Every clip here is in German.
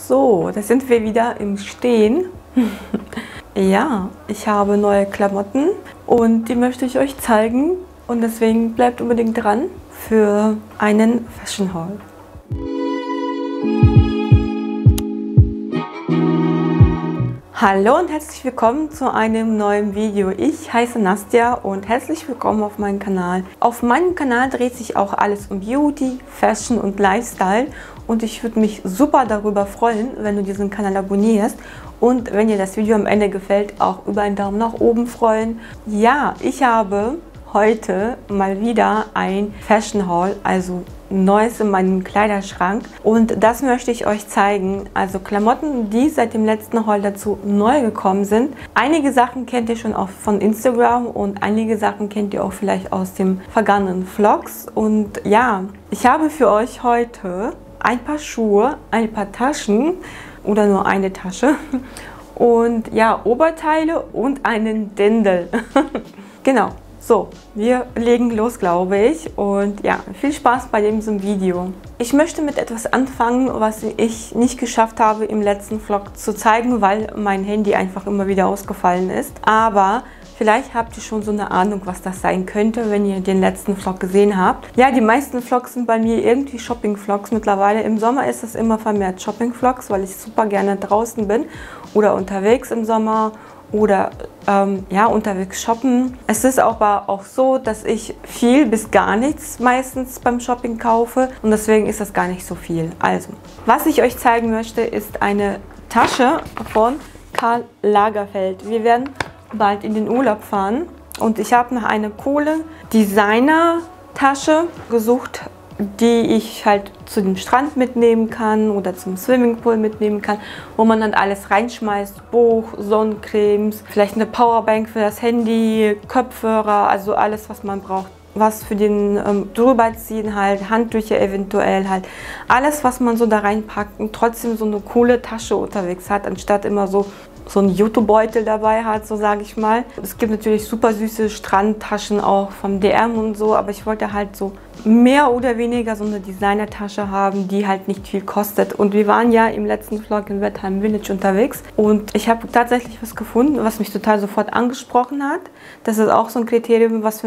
So, da sind wir wieder im Stehen. Ja, ich habe neue Klamotten und die möchte ich euch zeigen. Und deswegen bleibt unbedingt dran für einen Fashion Haul. Hallo und herzlich willkommen zu einem neuen Video. Ich heiße Nastja und herzlich willkommen auf meinem Kanal. Auf meinem Kanal dreht sich auch alles um Beauty, Fashion und Lifestyle. Und ich würde mich super darüber freuen, wenn du diesen Kanal abonnierst. Und wenn dir das Video am Ende gefällt, auch über einen Daumen nach oben freuen. Ja, ich habe heute mal wieder ein Fashion Haul, also Neues in meinem Kleiderschrank, und das möchte ich euch zeigen. Also Klamotten, die seit dem letzten Haul dazu neu gekommen sind. Einige Sachen kennt ihr schon auch von Instagram und einige Sachen kennt ihr auch vielleicht aus dem vergangenen Vlogs. Und ja, ich habe für euch heute ein paar Schuhe, ein paar Taschen oder nur eine Tasche und ja, Oberteile und einen Dirndl. Genau. So, wir legen los, glaube ich. Und ja, viel Spaß bei diesem Video. Ich möchte mit etwas anfangen, was ich nicht geschafft habe im letzten Vlog zu zeigen, weil mein Handy einfach immer wieder ausgefallen ist. Aber vielleicht habt ihr schon so eine Ahnung, was das sein könnte, wenn ihr den letzten Vlog gesehen habt. Ja, die meisten Vlogs sind bei mir irgendwie Shopping-Vlogs mittlerweile. Im Sommer ist es immer vermehrt Shopping-Vlogs, weil ich super gerne draußen bin oder unterwegs im Sommer. Oder ja, unterwegs shoppen. Es ist aber auch so, dass ich viel bis gar nichts meistens beim Shopping kaufe und deswegen ist das gar nicht so viel. Also, was ich euch zeigen möchte, ist eine Tasche von Karl Lagerfeld. Wir werden bald in den Urlaub fahren und ich habe nach einer coole Designer-Tasche gesucht, die ich halt zu dem Strand mitnehmen kann oder zum Swimmingpool mitnehmen kann, wo man dann alles reinschmeißt, Buch, Sonnencremes, vielleicht eine Powerbank für das Handy, Kopfhörer, also alles, was man braucht. Was für den drüberziehen halt, Handtücher eventuell halt, alles, was man so da reinpackt und trotzdem so eine coole Tasche unterwegs hat, anstatt immer so einen Jutebeutel dabei hat, so sage ich mal. Es gibt natürlich super süße Strandtaschen auch vom DM und so, aber ich wollte halt so mehr oder weniger so eine Designertasche haben, die halt nicht viel kostet. Und wir waren ja im letzten Vlog in Wetham Village unterwegs und ich habe tatsächlich was gefunden, was mich total sofort angesprochen hat. Das ist auch so ein Kriterium, was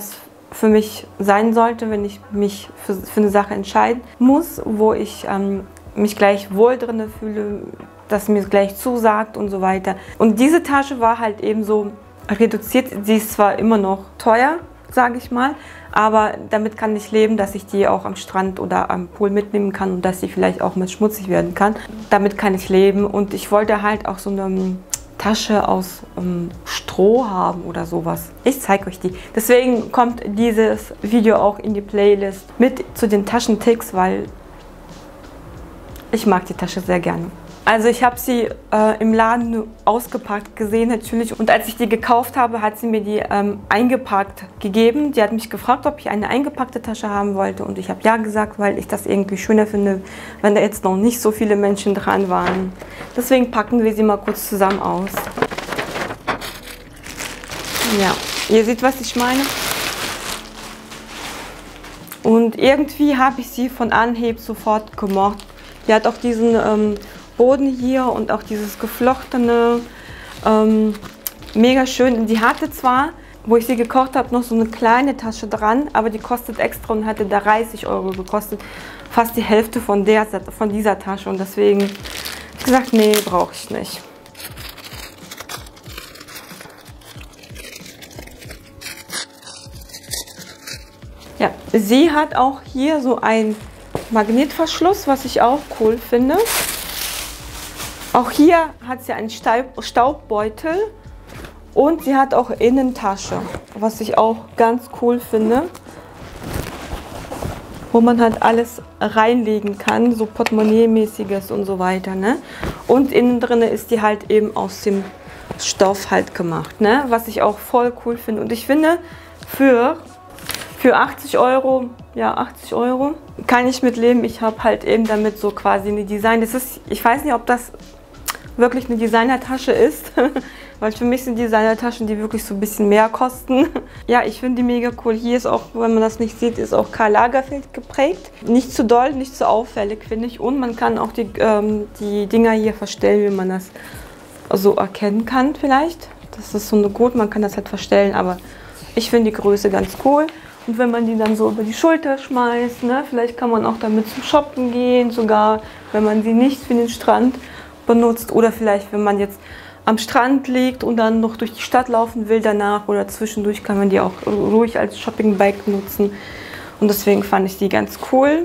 für mich sein sollte, wenn ich mich für eine Sache entscheiden muss, wo ich mich gleich wohl drin fühle, dass mir gleich zusagt und so weiter. Und diese Tasche war halt eben so reduziert. Sie ist zwar immer noch teuer, sage ich mal, aber damit kann ich leben, dass ich die auch am Strand oder am Pool mitnehmen kann und dass sie vielleicht auch mit schmutzig werden kann. Damit kann ich leben und ich wollte halt auch so eine Tasche aus Stroh haben oder sowas. Ich zeige euch die. Deswegen kommt dieses Video auch in die Playlist mit zu den Taschenticks, weil ich mag die Tasche sehr gerne. Also ich habe sie im Laden ausgepackt gesehen natürlich und als ich die gekauft habe, hat sie mir die eingepackt gegeben. Die hat mich gefragt, ob ich eine eingepackte Tasche haben wollte und ich habe ja gesagt, weil ich das irgendwie schöner finde, wenn da jetzt noch nicht so viele Menschen dran waren. Deswegen packen wir sie mal kurz zusammen aus. Ja, ihr seht, was ich meine. Und irgendwie habe ich sie von Anhieb sofort gemocht. Die hat auch diesen Boden hier und auch dieses geflochtene, mega schön. Die hatte zwar, wo ich sie gekocht habe, noch so eine kleine Tasche dran, aber die kostet extra und hatte da 30 € gekostet. Fast die Hälfte von dieser Tasche und deswegen habe ich gesagt, nee, brauche ich nicht. Ja, sie hat auch hier so ein Magnetverschluss, was ich auch cool finde. Auch hier hat sie einen Staubbeutel und sie hat auch Innentasche, was ich auch ganz cool finde, wo man halt alles reinlegen kann, so Portemonnaie-mäßiges und so weiter, ne? Und innen drin ist die halt eben aus dem Stoff halt gemacht, ne? Was ich auch voll cool finde. Und ich finde, für 80 €, ja 80 € kann ich mitleben. Ich habe halt eben damit so quasi eine Design. Das ist, ich weiß nicht, ob das wirklich eine Designertasche ist, weil für mich sind Designertaschen, die wirklich so ein bisschen mehr kosten. Ja, ich finde die mega cool. Hier ist auch, wenn man das nicht sieht, ist auch Karl Lagerfeld geprägt. Nicht zu doll, nicht zu auffällig, finde ich. Und man kann auch die Dinger hier verstellen, wie man das so erkennen kann vielleicht. Das ist so eine gut, man kann das halt verstellen, aber ich finde die Größe ganz cool. Und wenn man die dann so über die Schulter schmeißt, ne, vielleicht kann man auch damit zum Shoppen gehen, sogar wenn man sie nicht für den Strand benutzt. Oder vielleicht, wenn man jetzt am Strand liegt und dann noch durch die Stadt laufen will danach oder zwischendurch, kann man die auch ruhig als Shopping-Bike nutzen. Und deswegen fand ich die ganz cool.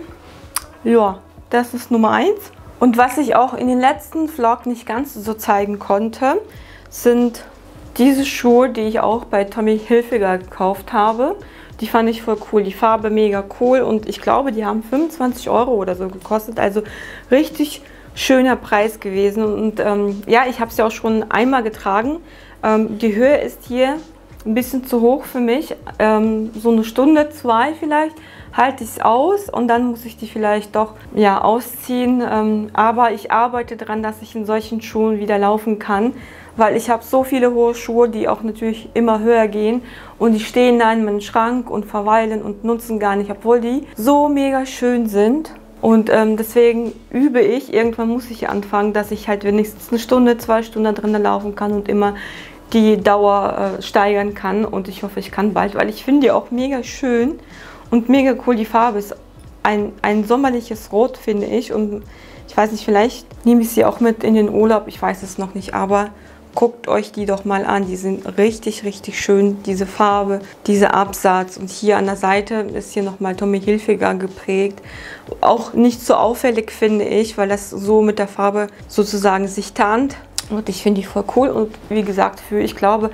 Ja, das ist Nummer 1. Und was ich auch in den letzten Vlog nicht ganz so zeigen konnte, sind diese Schuhe, die ich auch bei Tommy Hilfiger gekauft habe. Die fand ich voll cool, die Farbe mega cool und ich glaube, die haben 25 € oder so gekostet, also richtig schöner Preis gewesen. Und ja, ich habe es ja auch schon einmal getragen. Die Höhe ist hier ein bisschen zu hoch für mich, so eine Stunde, 2 vielleicht halte ich es aus und dann muss ich die vielleicht doch ja, ausziehen, aber ich arbeite daran, dass ich in solchen Schuhen wieder laufen kann. Weil ich habe so viele hohe Schuhe, die auch natürlich immer höher gehen und die stehen da in meinem Schrank und verweilen und nutzen gar nicht, obwohl die so mega schön sind. Und deswegen übe ich, irgendwann muss ich anfangen, dass ich halt wenigstens eine Stunde, 2 Stunden drinnen laufen kann und immer die Dauer steigern kann. Und ich hoffe, ich kann bald, weil ich finde die auch mega schön und mega cool. Die Farbe ist ein sommerliches Rot, finde ich. Und ich weiß nicht, vielleicht nehme ich sie auch mit in den Urlaub, ich weiß es noch nicht, aber guckt euch die doch mal an, die sind richtig, richtig schön, diese Farbe, dieser Absatz und hier an der Seite ist hier nochmal Tommy Hilfiger geprägt. Auch nicht so auffällig, finde ich, weil das so mit der Farbe sozusagen sich tarnt und ich finde die voll cool und wie gesagt, für, ich glaube,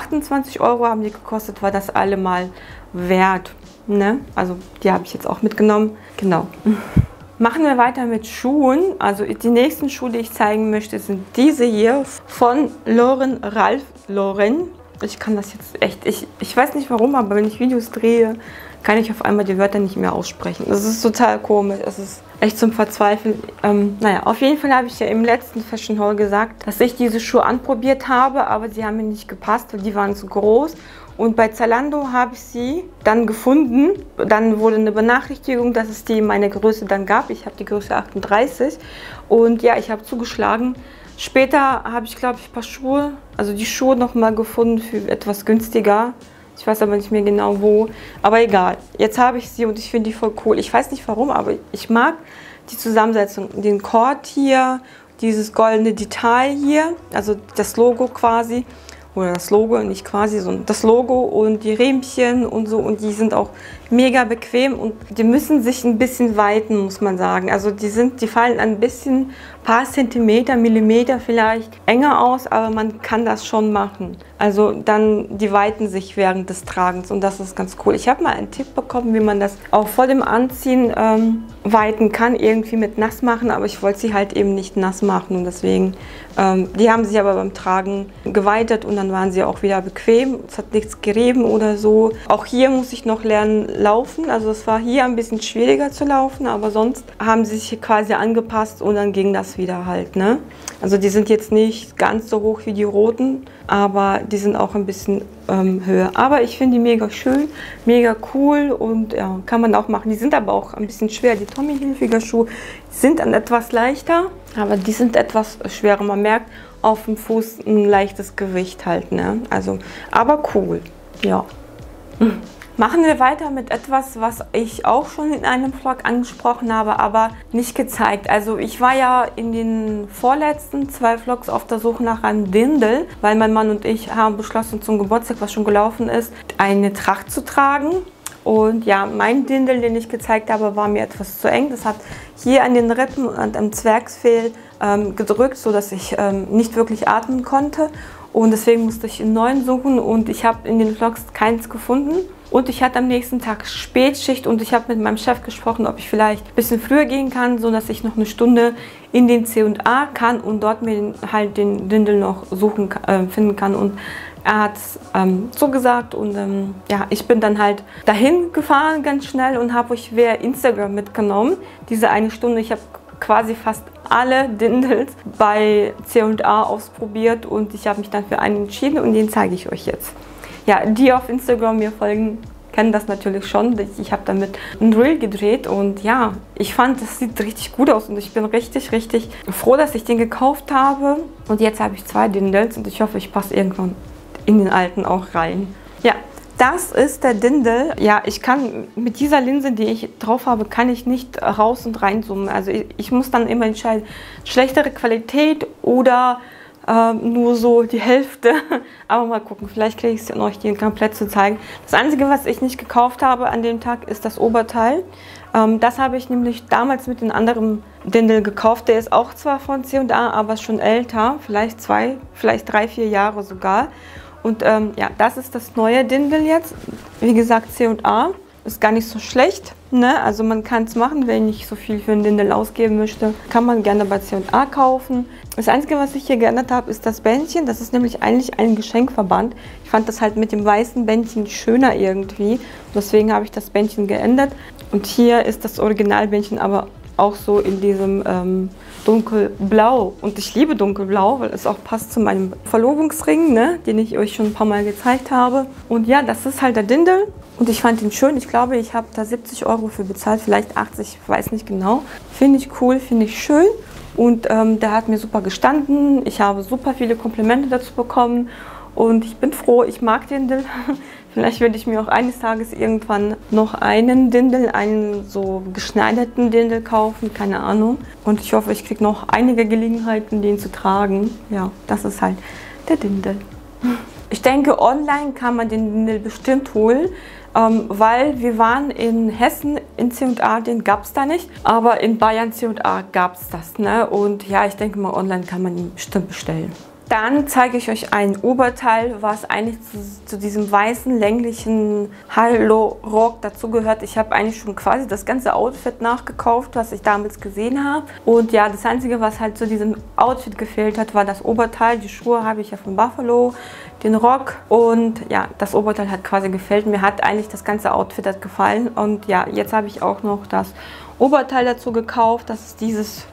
28 € haben die gekostet, war das allemal wert, ne? Also die habe ich jetzt auch mitgenommen, genau. Machen wir weiter mit Schuhen. Also die nächsten Schuhe, die ich zeigen möchte, sind diese hier von Ralph Lauren. Ich kann das jetzt echt, ich weiß nicht warum, aber wenn ich Videos drehe, kann ich auf einmal die Wörter nicht mehr aussprechen. Das ist total komisch. Es ist echt zum Verzweifeln. Naja, auf jeden Fall habe ich ja im letzten Fashion Haul gesagt, dass ich diese Schuhe anprobiert habe, aber sie haben mir nicht gepasst, weil die waren zu groß. Und bei Zalando habe ich sie dann gefunden. Dann wurde eine Benachrichtigung, dass es die in meiner Größe dann gab. Ich habe die Größe 38 und ja, ich habe zugeschlagen. Später habe ich, glaube ich, ein paar Schuhe, also die Schuhe nochmal gefunden für etwas günstiger. Ich weiß aber nicht mehr genau wo, aber egal. Jetzt habe ich sie und ich finde die voll cool. Ich weiß nicht warum, aber ich mag die Zusammensetzung. Den Kord hier, dieses goldene Detail hier, also das Logo quasi. Oder das Logo, nicht quasi, sondern das Logo und die Riemchen und so. Und die sind auch mega bequem und die müssen sich ein bisschen weiten, muss man sagen. Also die fallen ein bisschen, paar Zentimeter, Millimeter vielleicht enger aus, aber man kann das schon machen. Also dann, die weiten sich während des Tragens und das ist ganz cool. Ich habe mal einen Tipp bekommen, wie man das auch vor dem Anziehen weiten kann, irgendwie mit nass machen, aber ich wollte sie halt eben nicht nass machen und deswegen, die haben sich aber beim Tragen geweitet und dann waren sie auch wieder bequem. Es hat nichts gerieben oder so. Auch hier muss ich noch lernen laufen, also es war hier ein bisschen schwieriger zu laufen, aber sonst haben sie sich quasi angepasst und dann ging das wieder halt, ne? Also die sind jetzt nicht ganz so hoch wie die roten, aber die sind auch ein bisschen höher. Aber ich finde die mega schön, mega cool und ja, kann man auch machen. Die sind aber auch ein bisschen schwer. Die Tommy Hilfiger Schuhe sind dann etwas leichter, aber die sind etwas schwerer. Man merkt auf dem Fuß ein leichtes Gewicht halt, ne? Also, aber cool, ja. Machen wir weiter mit etwas, was ich auch schon in einem Vlog angesprochen habe, aber nicht gezeigt. Also ich war ja in den vorletzten 2 Vlogs auf der Suche nach einem Dirndl, weil mein Mann und ich haben beschlossen, zum Geburtstag, was schon gelaufen ist, eine Tracht zu tragen. Und ja, mein Dirndl, den ich gezeigt habe, war mir etwas zu eng. Das hat hier an den Rippen und am Zwerchfell gedrückt, sodass ich nicht wirklich atmen konnte. Und deswegen musste ich einen neuen suchen und ich habe in den Vlogs keins gefunden. Und ich hatte am nächsten Tag Spätschicht und ich habe mit meinem Chef gesprochen, ob ich vielleicht ein bisschen früher gehen kann, sodass ich noch eine Stunde in den C&A kann und dort mir halt den Dirndl noch finden kann. Und er hat es zugesagt und ja, ich bin dann halt dahin gefahren ganz schnell und habe euch via Instagram mitgenommen. Diese eine Stunde, ich habe quasi fast alle Dindels bei C&A ausprobiert und ich habe mich dann für einen entschieden und den zeige ich euch jetzt. Ja, die auf Instagram mir folgen, kennen das natürlich schon. Ich habe damit ein Reel gedreht und ja, ich fand, das sieht richtig gut aus und ich bin richtig froh, dass ich den gekauft habe. Und jetzt habe ich 2 Dindels und ich hoffe, ich passe irgendwann in den alten auch rein. Ja, das ist der Dindel. Ja, ich kann mit dieser Linse, die ich drauf habe, kann ich nicht raus und reinzoomen. Also ich muss dann immer entscheiden, schlechtere Qualität oder nur so die Hälfte. Aber mal gucken, vielleicht kriege ich es euch den komplett zu zeigen. Das Einzige, was ich nicht gekauft habe an dem Tag, ist das Oberteil. Das habe ich nämlich damals mit dem anderen Dindel gekauft. Der ist auch zwar von C&A, aber schon älter. Vielleicht 2, vielleicht 3, 4 Jahre sogar. Und ja, das ist das neue Dindel jetzt. Wie gesagt, C&A ist gar nicht so schlecht. Ne? Also man kann es machen, wenn ich nicht so viel für einen Dindel ausgeben möchte. Kann man gerne bei C&A kaufen. Das Einzige, was ich hier geändert habe, ist das Bändchen. Das ist nämlich eigentlich ein Geschenkverband. Ich fand das halt mit dem weißen Bändchen schöner irgendwie. Deswegen habe ich das Bändchen geändert. Und hier ist das Originalbändchen aber auch so in diesem dunkelblau. Und ich liebe dunkelblau, weil es auch passt zu meinem Verlobungsring, ne, den ich euch schon ein paar Mal gezeigt habe. Und ja, das ist halt der Dindel. Und ich fand ihn schön. Ich glaube, ich habe da 70 € für bezahlt, vielleicht 80, ich weiß nicht genau. Finde ich cool, finde ich schön. Und der hat mir super gestanden. Ich habe super viele Komplimente dazu bekommen. Und ich bin froh, ich mag den Dindel. Vielleicht werde ich mir auch eines Tages irgendwann noch einen Dindel, einen so geschneiderten Dindel kaufen, keine Ahnung. Und ich hoffe, ich kriege noch einige Gelegenheiten, den zu tragen. Ja, das ist halt der Dindel. Ich denke, online kann man den Dindel bestimmt holen, weil wir waren in Hessen in C&A, den gab es da nicht. Aber in Bayern C&A gab es das. Ne? Und ja, ich denke mal, online kann man ihn bestimmt bestellen. Dann zeige ich euch ein Oberteil, was eigentlich zu diesem weißen, länglichen Halo-Rock dazugehört. Ich habe eigentlich schon quasi das ganze Outfit nachgekauft, was ich damals gesehen habe. Und ja, das Einzige, was halt zu diesem Outfit gefehlt hat, war das Oberteil. Die Schuhe habe ich ja von Buffalo, den Rock. Und ja, das Oberteil hat quasi gefällt. Mir hat eigentlich das ganze Outfit hat gefallen. Und ja, jetzt habe ich auch noch das Oberteil dazu gekauft. Das ist dieses...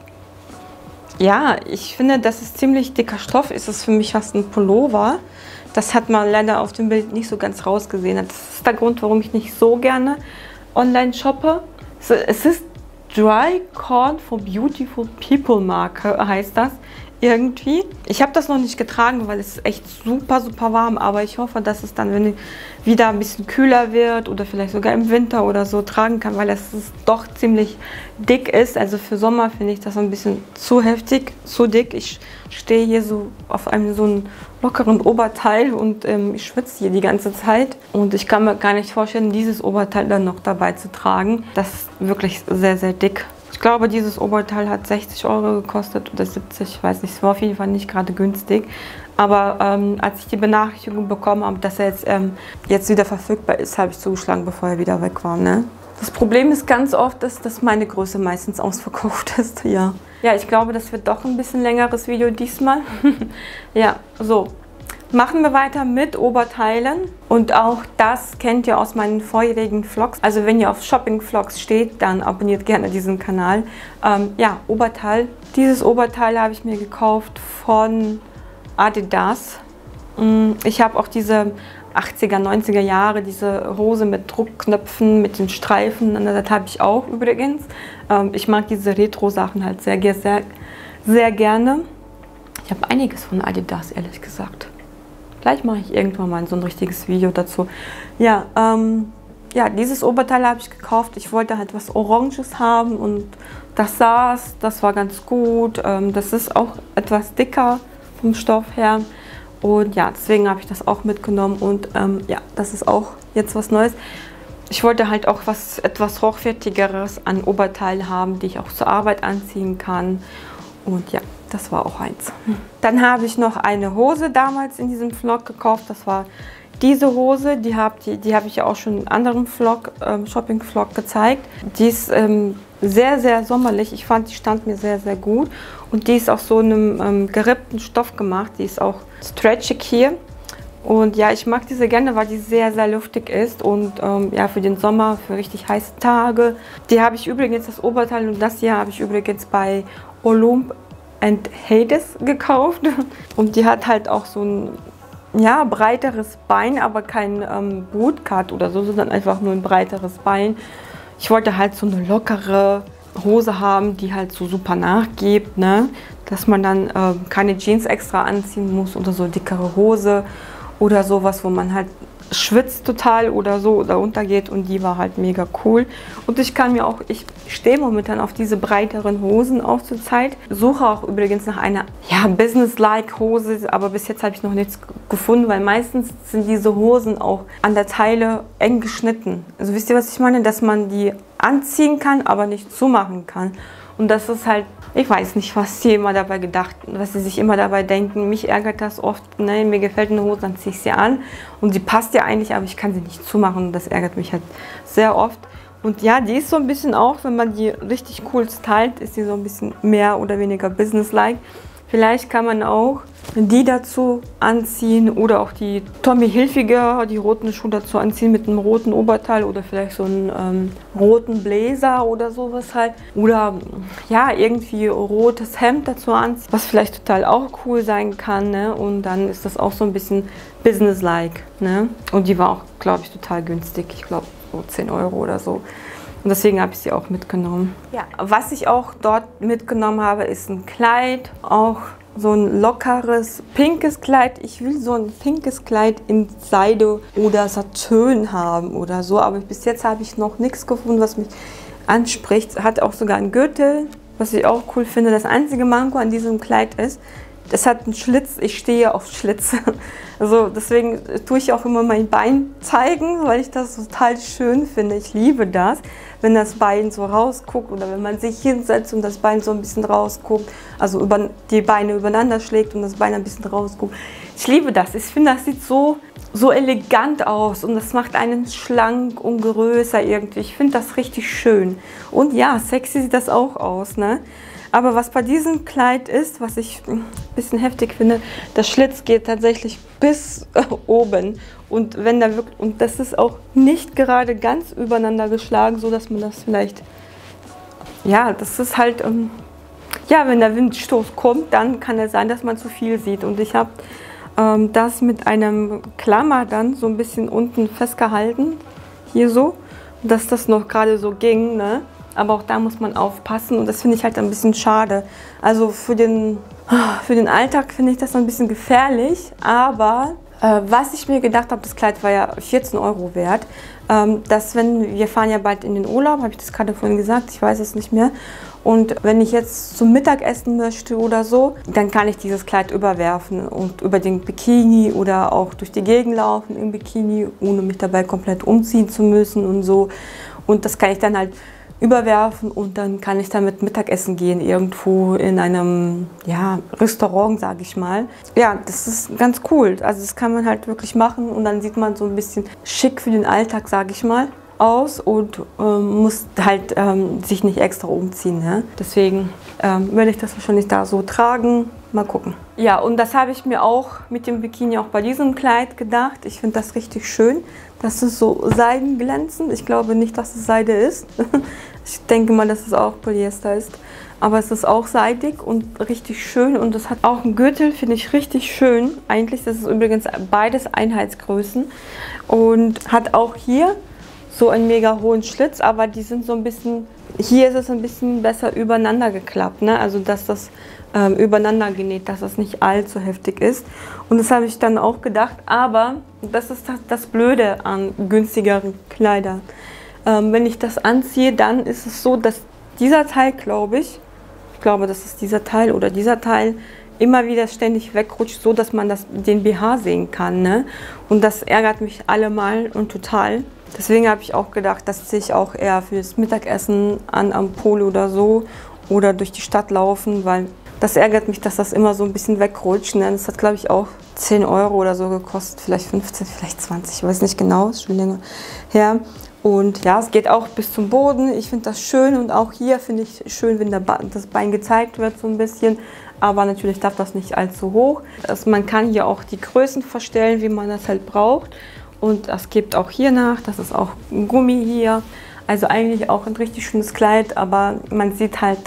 Ja, ich finde, das ist ziemlich dicker Stoff. Ist es für mich fast ein Pullover. Das hat man leider auf dem Bild nicht so ganz rausgesehen. Das ist der Grund, warum ich nicht so gerne online shoppe. Es ist Dry Corn for Beautiful People Marke, heißt das irgendwie. Ich habe das noch nicht getragen, weil es ist echt super warm. Aber ich hoffe, dass es dann, wenn es wieder ein bisschen kühler wird oder vielleicht sogar im Winter oder so tragen kann, weil es doch ziemlich dick ist. Also für Sommer finde ich das ein bisschen zu heftig, zu dick. Ich stehe hier so auf einem so einen lockeren Oberteil und ich schwitze hier die ganze Zeit. Und ich kann mir gar nicht vorstellen, dieses Oberteil dann noch dabei zu tragen. Das ist wirklich sehr dick. Ich glaube, dieses Oberteil hat 60 € gekostet oder 70, ich weiß nicht, es war auf jeden Fall nicht gerade günstig. Aber als ich die Benachrichtigung bekommen habe, dass er jetzt wieder verfügbar ist, habe ich zugeschlagen, bevor er wieder weg war. Ne? Das Problem ist ganz oft, dass meine Größe meistens ausverkauft ist. Ja, ich glaube, das wird doch ein bisschen längeres Video diesmal. Ja, so. Machen wir weiter mit Oberteilen und auch das kennt ihr aus meinen vorherigen Vlogs. Also wenn ihr auf Shopping-Vlogs steht, dann abonniert gerne diesen Kanal. Ja, Oberteil. Dieses Oberteil habe ich mir gekauft von Adidas. Ich habe auch diese 80er, 90er Jahre, diese Hose mit Druckknöpfen, mit den Streifen. Das habe ich auch übrigens. Ich mag diese Retro-Sachen halt sehr gerne. Ich habe einiges von Adidas, ehrlich gesagt. Vielleicht mache ich irgendwann mal so ein richtiges Video dazu. Ja, ja, dieses Oberteil habe ich gekauft. Ich wollte halt was Oranges haben und das war ganz gut. Das ist auch etwas dicker vom Stoff her. Und ja, deswegen habe ich das auch mitgenommen. Und ja, das ist auch jetzt was Neues. Ich wollte halt auch was etwas hochwertigeres an Oberteil haben, die ich auch zur Arbeit anziehen kann. Und ja, das war auch eins. Dann habe ich noch eine Hose damals in diesem Vlog gekauft. Das war diese Hose. Die habe ich ja auch schon in einem anderen Vlog, Shopping-Vlog gezeigt. Die ist sehr sommerlich. Ich fand, die stand mir sehr gut. Und die ist aus so einem gerippten Stoff gemacht. Die ist auch stretchig hier. Und ja, ich mag diese gerne, weil die sehr luftig ist und ja, für den Sommer, für richtig heiße Tage. Die habe ich übrigens, das Oberteil und das hier habe ich übrigens bei Olymp and Hades gekauft. Und die hat halt auch so ein, ja, breiteres Bein, aber kein Bootcut oder so, sondern einfach nur ein breiteres Bein. Ich wollte halt so eine lockere Hose haben, die halt so super nachgibt, ne? Dass man dann keine Jeans extra anziehen muss oder so dickere Hose oder sowas, wo man halt schwitzt total oder so oder untergeht, und die war halt mega cool. Und ich stehe momentan auf diese breiteren Hosen auch zur Zeit. Suche auch übrigens nach einer, ja, Business-like Hose, aber bis jetzt habe ich noch nichts gefunden, weil meistens sind diese Hosen auch an der Taille eng geschnitten. Also wisst ihr, was ich meine? Dass man die anziehen kann, aber nicht zumachen kann. Und das ist halt, ich weiß nicht, was sie immer dabei gedacht, was sie sich immer dabei denken. Mich ärgert das oft, ne? Mir gefällt eine Hose, dann ziehe ich sie an und sie passt ja eigentlich, aber ich kann sie nicht zumachen. Das ärgert mich halt sehr oft. Und ja, die ist so ein bisschen auch, wenn man die richtig cool stylt, ist die so ein bisschen mehr oder weniger businesslike. Vielleicht kann man auch die dazu anziehen oder auch die Tommy Hilfiger, die roten Schuhe dazu anziehen mit einem roten Oberteil oder vielleicht so einen roten Blazer oder sowas halt. Oder ja, irgendwie rotes Hemd dazu anziehen, was vielleicht total auch cool sein kann, ne? Und dann ist das auch so ein bisschen businesslike, ne? Und die war auch, glaube ich, total günstig. Ich glaube so 10 Euro oder so. Und deswegen habe ich sie auch mitgenommen. Ja, was ich auch dort mitgenommen habe, ist ein Kleid. Auch so ein lockeres, pinkes Kleid. Ich will so ein pinkes Kleid in Seide oder Satin haben oder so. Aber bis jetzt habe ich noch nichts gefunden, was mich anspricht. Hat auch sogar einen Gürtel, was ich auch cool finde. Das einzige Manko an diesem Kleid ist, es hat einen Schlitz. Ich stehe auf Schlitze. Also deswegen tue ich auch immer mein Bein zeigen, weil ich das total schön finde. Ich liebe das, wenn das Bein so rausguckt oder wenn man sich hinsetzt und das Bein so ein bisschen rausguckt, also die Beine übereinander schlägt und das Bein ein bisschen rausguckt. Ich liebe das. Ich finde, das sieht so elegant aus und das macht einen schlank und größer irgendwie. Ich finde das richtig schön. Und ja, sexy sieht das auch aus, ne? Aber was bei diesem Kleid ist, was ich ein bisschen heftig finde, der Schlitz geht tatsächlich bis oben. Und und das ist auch nicht gerade ganz übereinander geschlagen, so dass man das vielleicht, ja, das ist halt, ja, wenn der Windstoß kommt, dann kann es sein, dass man zu viel sieht. Und ich habe das mit einem Klammer dann so ein bisschen unten festgehalten, hier so, dass das noch gerade so ging, ne? Aber auch da muss man aufpassen und das finde ich halt ein bisschen schade. Also für den Alltag finde ich das ein bisschen gefährlich, aber was ich mir gedacht habe, das Kleid war ja 14 Euro wert, dass wir fahren ja bald in den Urlaub, habe ich das gerade vorhin gesagt, ich weiß es nicht mehr. Und wenn ich jetzt zum Mittagessen möchte oder so, dann kann ich dieses Kleid überwerfen und über den Bikini oder auch durch die Gegend laufen im Bikini, ohne mich dabei komplett umziehen zu müssen und so. Und das kann ich dann halt überwerfen und dann kann ich damit Mittagessen gehen, irgendwo in einem, ja, Restaurant, sage ich mal. Ja, das ist ganz cool. Also das kann man halt wirklich machen und dann sieht man so ein bisschen schick für den Alltag, sage ich mal, aus und muss halt sich nicht extra umziehen. Ne? Deswegen werde ich das wahrscheinlich da so tragen. Mal gucken. Ja, und das habe ich mir auch mit dem Bikini auch bei diesem Kleid gedacht. Ich finde das richtig schön. Das ist so seidenglänzend. Ich glaube nicht, dass es Seide ist. Ich denke mal, dass es auch Polyester ist. Aber es ist auch seidig und richtig schön. Und es hat auch einen Gürtel, finde ich richtig schön. Eigentlich, das ist übrigens beides Einheitsgrößen. Und hat auch hier so einen mega hohen Schlitz. Aber die sind so ein bisschen, hier ist es ein bisschen besser übereinander geklappt. Ne? Also, dass das übereinander genäht, dass das nicht allzu heftig ist. Und das habe ich dann auch gedacht, aber das ist das Blöde an günstigeren Kleidern. Wenn ich das anziehe, dann ist es so, dass dieser Teil, ich glaube, das ist dieser Teil oder dieser Teil, immer wieder ständig wegrutscht, so dass man den BH sehen kann. Ne? Und das ärgert mich allemal und total. Deswegen habe ich auch gedacht, das ziehe ich auch eher fürs Mittagessen an am Polo oder so oder durch die Stadt laufen, weil das ärgert mich, dass das immer so ein bisschen wegrutscht. Ne? Das hat, glaube ich, auch 10 Euro oder so gekostet, vielleicht 15, vielleicht 20, ich weiß nicht genau, ist schon länger her. Und ja, es geht auch bis zum Boden. Ich finde das schön und auch hier finde ich schön, wenn das Bein gezeigt wird so ein bisschen. Aber natürlich darf das nicht allzu hoch. Man kann hier auch die Größen verstellen, wie man das halt braucht. Und das gibt auch hier nach, das ist auch ein Gummi hier. Also eigentlich auch ein richtig schönes Kleid, aber man sieht halt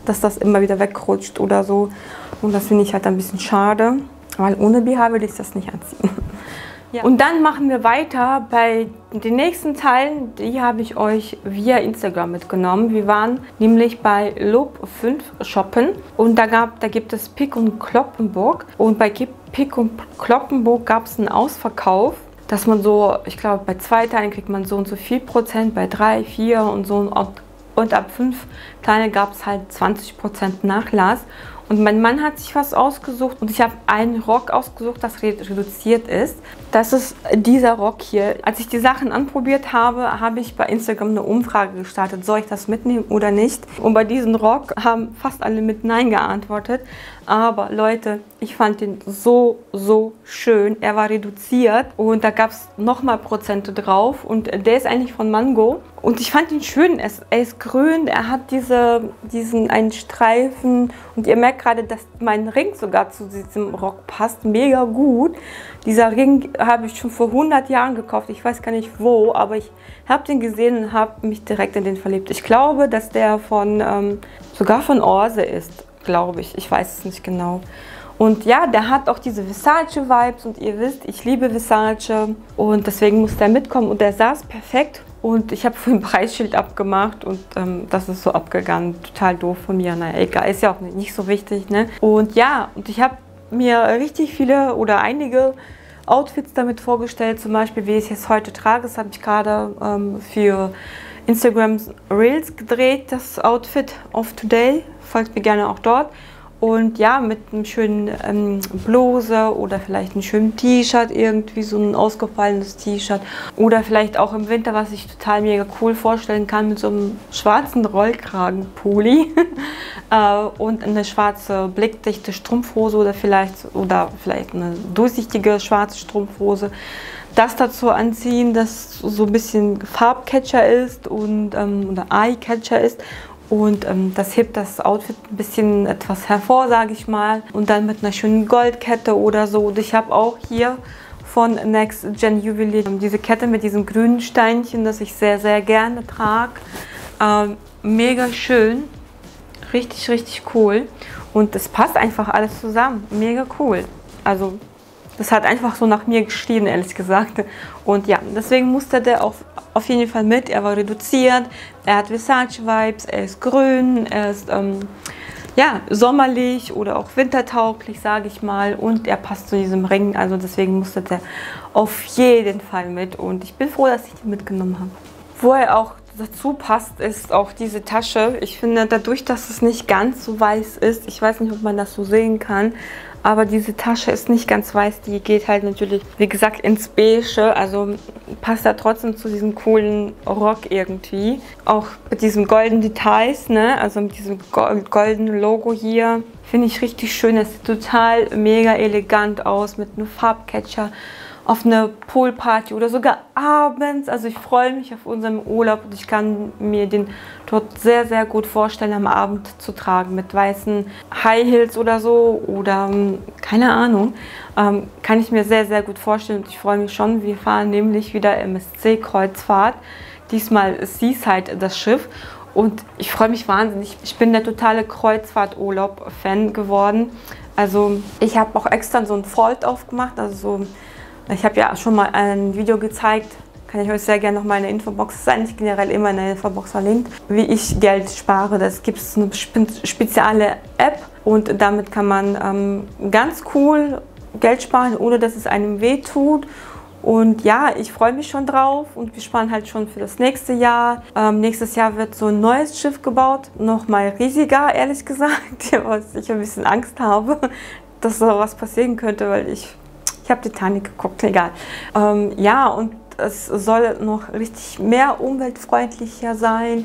dass das immer wieder wegrutscht oder so. Und das finde ich halt ein bisschen schade, weil ohne BH würde ich das nicht anziehen. Ja. Und dann machen wir weiter bei den nächsten Teilen, die habe ich euch via Instagram mitgenommen. Wir waren nämlich bei Loop 5 shoppen und da gibt es Pick und Cloppenburg. Und bei Pick und Cloppenburg gab es einen Ausverkauf, dass man so, ich glaube bei 2 Teilen kriegt man so und so viel Prozent, bei 3, 4 und so und ab 5 Teile gab es halt 20% Nachlass. Und mein Mann hat sich was ausgesucht und ich habe einen Rock ausgesucht, das reduziert ist. Das ist dieser Rock hier. Als ich die Sachen anprobiert habe, habe ich bei Instagram eine Umfrage gestartet, soll ich das mitnehmen oder nicht? Und bei diesem Rock haben fast alle mit Nein geantwortet. Aber Leute, ich fand den so schön. Er war reduziert und da gab es nochmal Prozente drauf. Und der ist eigentlich von Mango. Und ich fand ihn schön. Er ist grün, er hat diesen einen Streifen. Und ihr merkt gerade, dass mein Ring sogar zu diesem Rock passt. Mega gut. Dieser Ring habe ich schon vor 100 Jahren gekauft. Ich weiß gar nicht wo, aber ich habe den gesehen und habe mich direkt in den verliebt. Ich glaube, dass der sogar von Orse ist. Glaube ich. Ich weiß es nicht genau. Und ja, der hat auch diese Versace-Vibes und ihr wisst, ich liebe Versace und deswegen muss der mitkommen und der saß perfekt und ich habe vorhin ein Preisschild abgemacht und das ist so abgegangen. Total doof von mir. Naja, egal, ist ja auch nicht so wichtig, ne? Und ja, und ich habe mir richtig viele oder einige Outfits damit vorgestellt, zum Beispiel, wie ich es jetzt heute trage. Das habe ich gerade für Instagram Reels gedreht, das Outfit of Today. Folgt mir gerne auch dort. Und ja, mit einem schönen Bluse oder vielleicht einem schönen T-Shirt, irgendwie so ein ausgefallenes T-Shirt. Oder vielleicht auch im Winter, was ich total mega cool vorstellen kann, mit so einem schwarzen Rollkragenpulli und eine schwarze blickdichte Strumpfhose oder vielleicht eine durchsichtige schwarze Strumpfhose. Das dazu anziehen, das so ein bisschen Farbcatcher ist und oder Eye-Catcher ist. Und das hebt das Outfit ein bisschen etwas hervor, sage ich mal. Und dann mit einer schönen Goldkette oder so. Und ich habe auch hier von Next Gen Juwelier diese Kette mit diesem grünen Steinchen, das ich sehr gerne trage. Mega schön. Richtig cool. Und es passt einfach alles zusammen. Mega cool. Also das hat einfach so nach mir geschrien, ehrlich gesagt. Und ja, deswegen musste der auch auf jeden Fall mit. Er war reduziert, er hat Versace-Vibes, er ist grün, er ist ja, sommerlich oder auch wintertauglich, sage ich mal. Und er passt zu diesem Ring, also deswegen musste der auf jeden Fall mit. Und ich bin froh, dass ich den mitgenommen habe. Wo er auch dazu passt, ist auch diese Tasche. Ich finde, dadurch, dass es nicht ganz so weiß ist, ich weiß nicht, ob man das so sehen kann, aber diese Tasche ist nicht ganz weiß, die geht halt natürlich, wie gesagt, ins Beige, also passt da trotzdem zu diesem coolen Rock irgendwie. Auch mit diesen goldenen Details, ne? Also mit diesem goldenen Logo hier, finde ich richtig schön. Es sieht total mega elegant aus mit einem Farbcatcher auf eine Poolparty oder sogar abends. Also ich freue mich auf unseren Urlaub und ich kann mir den dort sehr gut vorstellen, am Abend zu tragen mit weißen High Heels oder so oder keine Ahnung. Kann ich mir sehr gut vorstellen und ich freue mich schon. Wir fahren nämlich wieder MSC-Kreuzfahrt. Diesmal Seaside das Schiff. Und ich freue mich wahnsinnig. Ich bin der totale Kreuzfahrt-Urlaub-Fan geworden. Also ich habe auch extra so ein Fold aufgemacht, also so. Ich habe ja schon mal ein Video gezeigt, kann ich euch sehr gerne noch mal in der Infobox, das ist eigentlich generell immer in der Infobox verlinkt, wie ich Geld spare. Das gibt es eine spezielle App und damit kann man ganz cool Geld sparen, ohne dass es einem weh tut. Und ja, ich freue mich schon drauf und wir sparen halt schon für das nächste Jahr. Nächstes Jahr wird so ein neues Schiff gebaut, noch mal riesiger, ehrlich gesagt, was ich ein bisschen Angst habe, dass da was passieren könnte, weil ich habe Titanic geguckt, egal. Ja, und es soll noch richtig mehr umweltfreundlicher sein.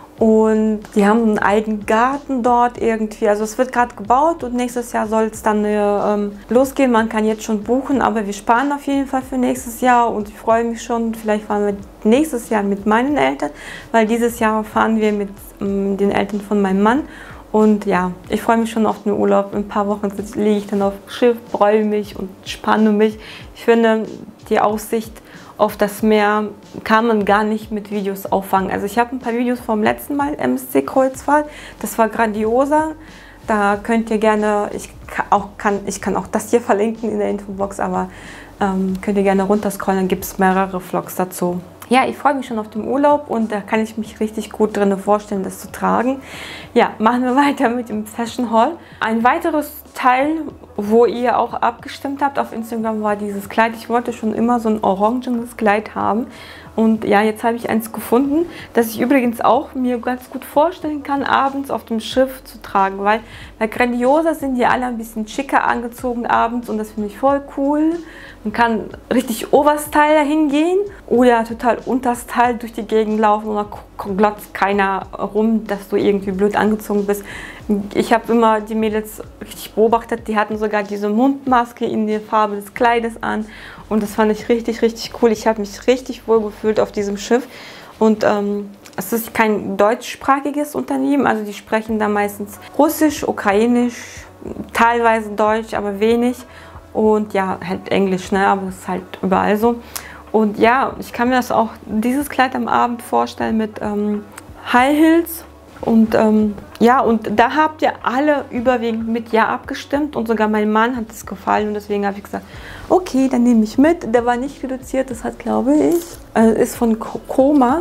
Und die haben einen eigenen Garten dort irgendwie. Also es wird gerade gebaut und nächstes Jahr soll es dann losgehen. Man kann jetzt schon buchen, aber wir sparen auf jeden Fall für nächstes Jahr. Und ich freue mich schon, vielleicht fahren wir nächstes Jahr mit meinen Eltern, weil dieses Jahr fahren wir mit den Eltern von meinem Mann. Und ja, ich freue mich schon auf den Urlaub. In ein paar Wochen liege ich dann auf dem Schiff, freue mich und spanne mich. Ich finde die Aussicht auf das Meer kann man gar nicht mit Videos auffangen. Also ich habe ein paar Videos vom letzten Mal MSC-Kreuzfahrt, das war grandioser. Da könnt ihr gerne, ich kann auch das hier verlinken in der Infobox, aber könnt ihr gerne runterscrollen, dann gibt es mehrere Vlogs dazu. Ja, ich freue mich schon auf den Urlaub und da kann ich mich richtig gut drin vorstellen, das zu tragen. Ja, machen wir weiter mit dem Fashion Haul. Ein weiteres Teil, wo ihr auch abgestimmt habt auf Instagram, war dieses Kleid. Ich wollte schon immer so ein orangenes Kleid haben. Und ja, jetzt habe ich eins gefunden, das ich übrigens auch mir ganz gut vorstellen kann, abends auf dem Schiff zu tragen. Weil bei Grandiosa sind die alle ein bisschen schicker angezogen abends und das finde ich voll cool. Man kann richtig Overstyle dahin gehen oder total Unterstyle durch die Gegend laufen und da glotzt keiner rum, dass du irgendwie blöd angezogen bist. Ich habe immer die Mädels richtig beobachtet, die hatten sogar diese Mundmaske in der Farbe des Kleides an und das fand ich richtig, richtig cool. Ich habe mich richtig wohl gefühlt auf diesem Schiff und es ist kein deutschsprachiges Unternehmen, also die sprechen da meistens Russisch, Ukrainisch, teilweise Deutsch, aber wenig. Und ja, halt Englisch, ne? Aber es ist halt überall so. Und ja, ich kann mir das auch, dieses Kleid am Abend vorstellen mit High Heels. Und ja, und da habt ihr alle überwiegend mit Ja abgestimmt. Und sogar mein Mann hat es gefallen. Und deswegen habe ich gesagt, okay, dann nehme ich mit. Der war nicht reduziert, das hat, glaube ich, ist von Koma.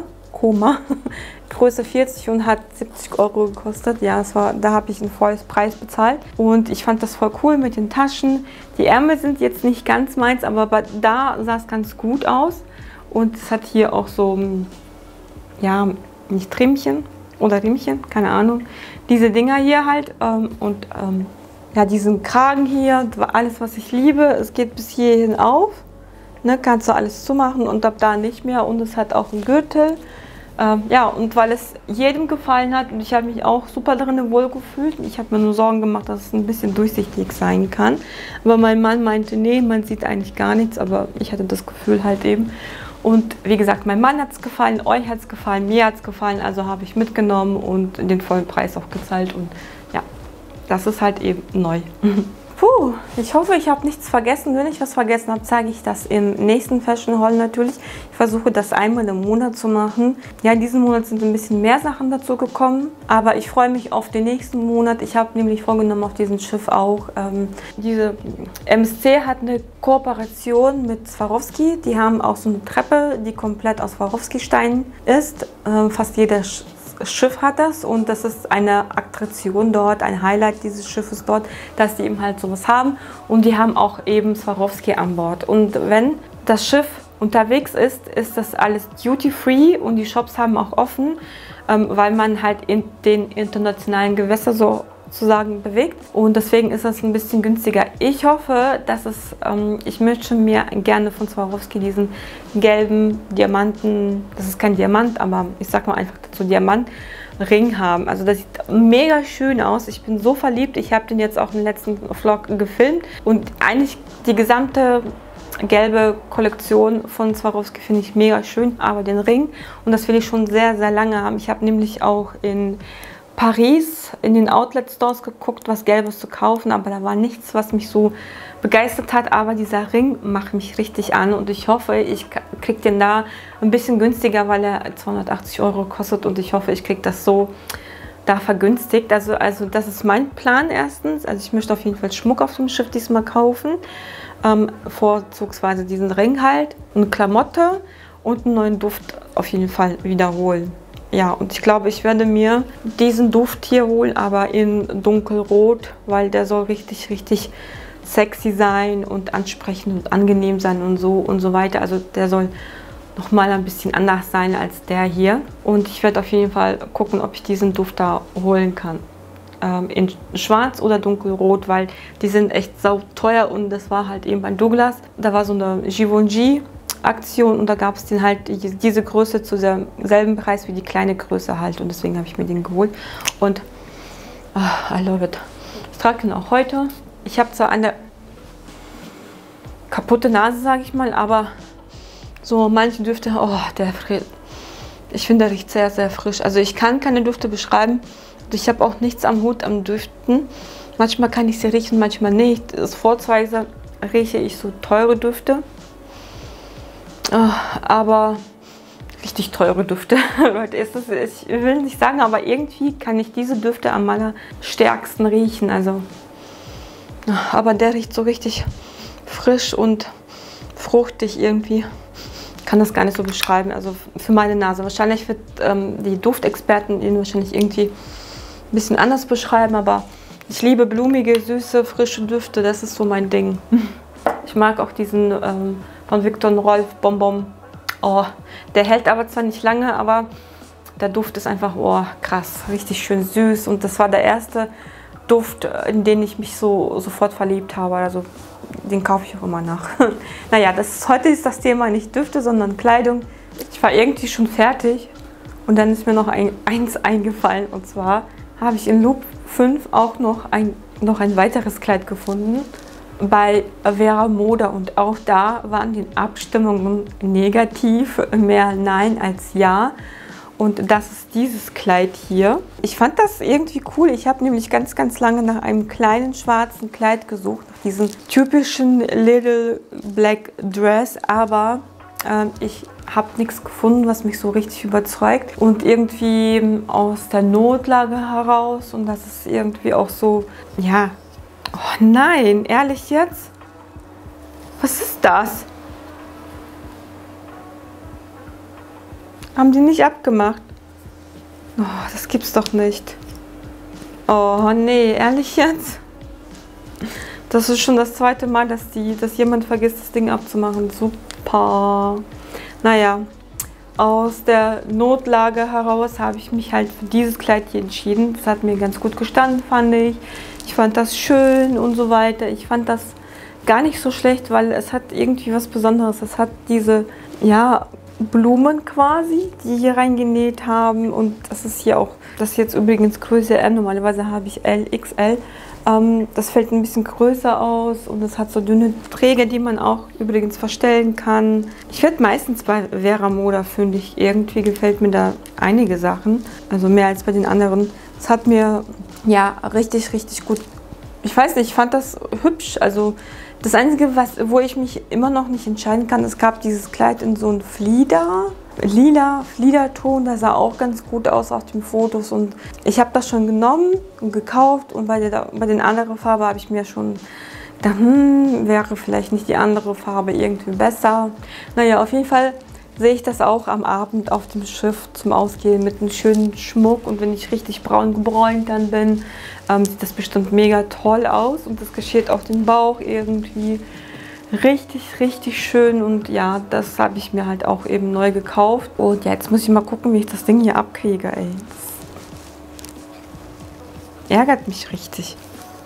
Größe 40 und hat 70 € gekostet. Ja, da habe ich einen volles Preis bezahlt. Und ich fand das voll cool mit den Taschen. Die Ärmel sind jetzt nicht ganz meins, aber da sah es ganz gut aus. Und es hat hier auch so, ja, nicht Trimmchen oder Riemchen, keine Ahnung. Diese Dinger hier halt. Ja, diesen Kragen hier, alles, was ich liebe. Es geht bis hierhin auf. Ne, kannst du alles zumachen und ab da nicht mehr. Und es hat auch einen Gürtel. Ja, und weil es jedem gefallen hat und ich habe mich auch super darin wohlgefühlt. Ich habe mir nur Sorgen gemacht, dass es ein bisschen durchsichtig sein kann. Aber mein Mann meinte, nee, man sieht eigentlich gar nichts, aber ich hatte das Gefühl halt eben. Und wie gesagt, mein Mann hat es gefallen, euch hat es gefallen, mir hat es gefallen, also habe ich mitgenommen und den vollen Preis auch gezahlt. Und ja, das ist halt eben neu. Puh, ich hoffe, ich habe nichts vergessen. Wenn ich was vergessen habe, zeige ich das im nächsten Fashion Haul natürlich. Ich versuche das einmal im Monat zu machen. Ja, diesen Monat sind ein bisschen mehr Sachen dazu gekommen, aber ich freue mich auf den nächsten Monat. Ich habe nämlich vorgenommen, auf diesem Schiff auch, diese MSC hat eine Kooperation mit Swarovski. Die haben auch so eine Treppe, die komplett aus Swarovski-Steinen ist. Fast jeder Schiff hat das und das ist eine Attraktion dort, ein Highlight dieses Schiffes dort, dass die eben halt sowas haben und die haben auch eben Swarovski an Bord. Und wenn das Schiff unterwegs ist, ist das alles duty-free und die Shops haben auch offen, weil man halt in den internationalen Gewässern sozusagen bewegt und deswegen ist das ein bisschen günstiger. Ich hoffe, dass ich möchte mir gerne von Swarovski diesen gelben Diamanten, das ist kein Diamant, aber ich sag mal einfach dazu Diamantring haben. Also das sieht mega schön aus. Ich bin so verliebt. Ich habe den jetzt auch im letzten Vlog gefilmt und eigentlich die gesamte gelbe Kollektion von Swarovski finde ich mega schön, aber den Ring und das will ich schon sehr, sehr lange haben. Ich habe nämlich auch in Paris in den Outlet-Stores geguckt, was Gelbes zu kaufen, aber da war nichts, was mich so begeistert hat, aber dieser Ring macht mich richtig an und ich hoffe, ich kriege den da ein bisschen günstiger, weil er 280 € kostet und ich hoffe, ich kriege das so da vergünstigt. Also das ist mein Plan erstens, also ich möchte auf jeden Fall Schmuck auf dem Schiff diesmal kaufen, vorzugsweise diesen Ring halt, eine Klamotte und einen neuen Duft auf jeden Fall wiederholen. Ja, und ich glaube, ich werde mir diesen Duft hier holen, aber in dunkelrot, weil der soll richtig, richtig sexy sein und ansprechend und angenehm sein und so weiter. Also der soll nochmal ein bisschen anders sein als der hier. Und ich werde auf jeden Fall gucken, ob ich diesen Duft da holen kann. In schwarz oder dunkelrot, weil die sind echt sau teuer und das war halt eben bei Douglas. Da war so eine Givenchy Aktion und da gab es den halt diese Größe zu demselben Preis wie die kleine Größe halt und deswegen habe ich mir den geholt und I love it. Ich trage den auch heute. Ich habe zwar eine kaputte Nase, sage ich mal, aber so manche Düfte, oh, ich finde, der riecht sehr, sehr frisch. Also ich kann keine Düfte beschreiben. Ich habe auch nichts am Hut am Düften. Manchmal kann ich sie riechen, manchmal nicht. Vorzugsweise rieche ich so teure Düfte. Aber richtig teure Düfte. Leute, ich will nicht sagen, aber irgendwie kann ich diese Düfte am allerstärksten riechen. Also, aber der riecht so richtig frisch und fruchtig irgendwie. Ich kann das gar nicht so beschreiben, also für meine Nase. Wahrscheinlich wird die Duftexperten ihn wahrscheinlich irgendwie ein bisschen anders beschreiben, aber ich liebe blumige, süße, frische Düfte, das ist so mein Ding. Ich mag auch diesen von Viktor & Rolf Bonbon. Oh, der hält aber zwar nicht lange, aber der Duft ist einfach, oh, krass, richtig schön süß. Und das war der erste Duft, in den ich mich so sofort verliebt habe. Also den kaufe ich auch immer nach. Naja, heute ist das Thema nicht Düfte, sondern Kleidung. Ich war irgendwie schon fertig und dann ist mir noch eins eingefallen. Und zwar habe ich in Loop 5 auch noch ein weiteres Kleid gefunden bei Vera Moda. Und auch da waren die Abstimmungen negativ, mehr Nein als Ja. Und das ist dieses Kleid hier. Ich fand das irgendwie cool. Ich habe nämlich ganz, ganz lange nach einem kleinen schwarzen Kleid gesucht. Nach diesem typischen Little Black Dress. Aber ich habe nichts gefunden, was mich so richtig überzeugt. Und irgendwie aus der Notlage heraus. Und das ist irgendwie auch so, ja. Oh nein, ehrlich jetzt? Was ist das? Haben die nicht abgemacht? Oh, das gibt's doch nicht. Oh nee, ehrlich jetzt? Das ist schon das zweite Mal, dass jemand vergisst, das Ding abzumachen. Super. Naja, aus der Notlage heraus habe ich mich halt für dieses Kleid hier entschieden. Das hat mir ganz gut gestanden, fand ich. Ich fand das schön und so weiter. Ich fand das gar nicht so schlecht, weil es hat irgendwie was Besonderes. Es hat diese, ja, Blumen quasi, die hier reingenäht haben. Und das ist hier auch, das ist jetzt übrigens Größe M. Normalerweise habe ich LXL. Das fällt ein bisschen größer aus und es hat so dünne Träger, die man auch übrigens verstellen kann. Ich werde meistens bei Vera Moda fündig. Irgendwie gefällt mir da einige Sachen, also mehr als bei den anderen. Es hat mir ja richtig, richtig gut. Ich weiß nicht, ich fand das hübsch. Also das Einzige, wo ich mich immer noch nicht entscheiden kann, es gab dieses Kleid in so einem lila Fliederton, das sah auch ganz gut aus auf den Fotos und ich habe das schon genommen und gekauft und bei den anderen Farben habe ich mir schon gedacht, wäre vielleicht nicht die andere Farbe irgendwie besser. Naja, auf jeden Fall sehe ich das auch am Abend auf dem Schiff zum Ausgehen mit einem schönen Schmuck und wenn ich richtig braun gebräunt dann bin, sieht das bestimmt mega toll aus und das geschieht auf den Bauch irgendwie richtig, richtig schön und ja, das habe ich mir halt auch eben neu gekauft und ja, jetzt muss ich mal gucken, wie ich das Ding hier abkriege, ey. Das ärgert mich richtig.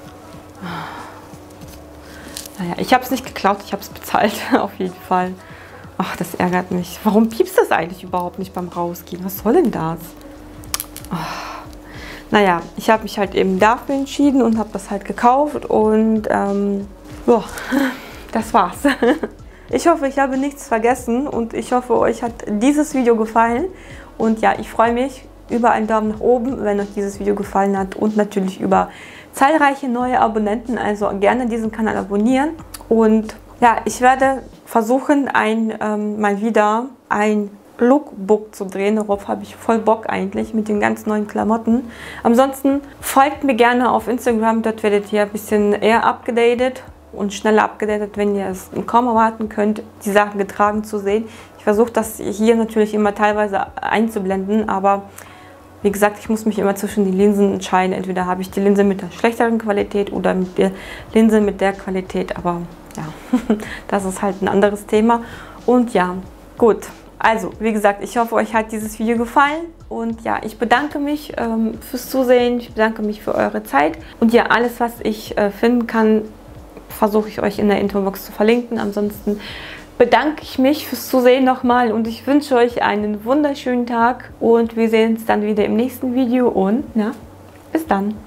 Naja, ich habe es nicht geklaut, ich habe es bezahlt, auf jeden Fall. Ach, das ärgert mich. Warum piepst das eigentlich überhaupt nicht beim Rausgehen? Was soll denn das? Oh. Naja, ich habe mich halt eben dafür entschieden und habe das halt gekauft und ja, das war's. Ich hoffe, ich habe nichts vergessen und ich hoffe, euch hat dieses Video gefallen. Und ja, ich freue mich über einen Daumen nach oben, wenn euch dieses Video gefallen hat und natürlich über zahlreiche neue Abonnenten. Also gerne diesen Kanal abonnieren und ja, ich werde versuchen, mal wieder ein Lookbook zu drehen. Darauf habe ich voll Bock eigentlich mit den ganz neuen Klamotten. Ansonsten folgt mir gerne auf Instagram, dort werdet ihr ein bisschen eher abgedatet und schneller abgedatet, wenn ihr es kaum erwarten könnt, die Sachen getragen zu sehen. Ich versuche das hier natürlich immer teilweise einzublenden, aber wie gesagt, ich muss mich immer zwischen die Linsen entscheiden. Entweder habe ich die Linse mit der schlechteren Qualität oder mit der Linse mit der Qualität, aber ja, das ist halt ein anderes Thema. Und ja, gut. Also, wie gesagt, ich hoffe, euch hat dieses Video gefallen. Und ja, ich bedanke mich fürs Zusehen. Ich bedanke mich für eure Zeit. Und ja, alles, was ich finden kann, versuche ich euch in der Infobox zu verlinken. Ansonsten bedanke ich mich fürs Zusehen nochmal. Und ich wünsche euch einen wunderschönen Tag. Und wir sehen uns dann wieder im nächsten Video. Und ja, bis dann.